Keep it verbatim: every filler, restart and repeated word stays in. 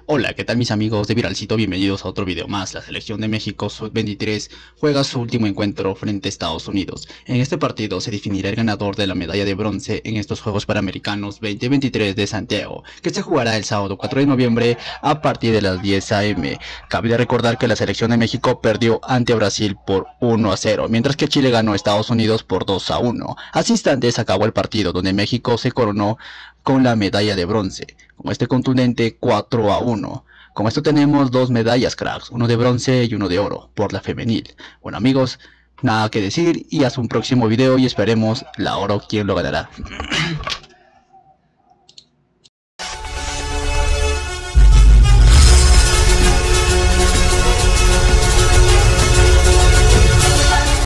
Hola, ¿qué tal mis amigos de Viralcito? Bienvenidos a otro video más. La selección de México sub veintitrés juega su último encuentro frente a Estados Unidos. En este partido se definirá el ganador de la medalla de bronce en estos Juegos Panamericanos veinte veintitrés de Santiago, que se jugará el sábado cuatro de noviembre a partir de las diez a eme Cabe recordar que la selección de México perdió ante Brasil por uno a cero, mientras que Chile ganó a Estados Unidos por dos a uno. Hace instantes acabó el partido, donde México se coronó con la medalla de bronce, con este contundente cuatro a uno. Con esto tenemos dos medallas, cracks, uno de bronce y uno de oro, por la femenil. Bueno amigos, nada que decir y hasta un próximo video y esperemos la oro quién lo ganará.